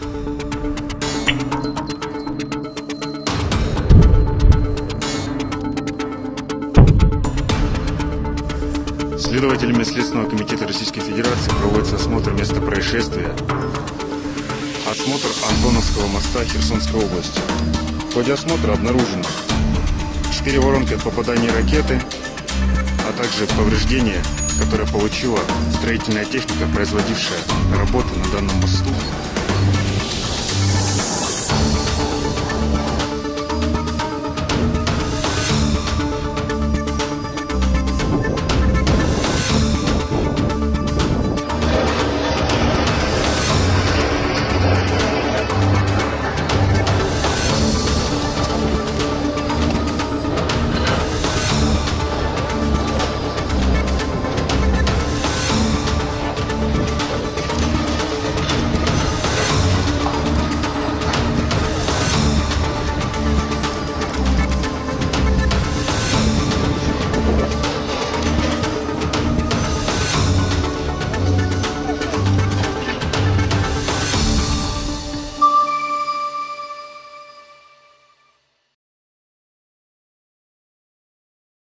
Следователями Следственного комитета Российской Федерации проводится осмотр места происшествия. Осмотр Антоновского моста Херсонской области. В ходе осмотра обнаружено 4 воронки от попадания ракеты, а также повреждения, которые получила строительная техника, производившая работы на данном мосту.